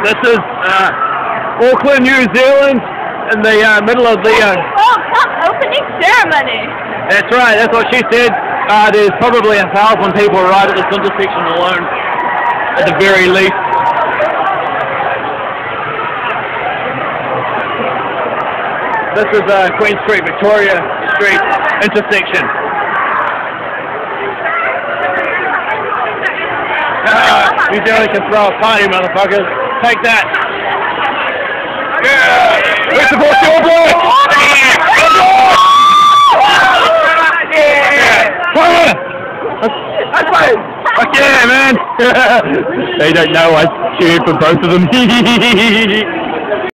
This is Auckland, New Zealand, in the middle of the World Cup opening ceremony. That's right, that's what she said. There's probably 1,000 people right at this intersection alone, at the very least. This is Queen Street, Victoria Street intersection. New Zealand can throw a party, motherfuckers. Take that. Yeah! We support your boy! High five! Fuck yeah, man! They don't know I cheered for both of them.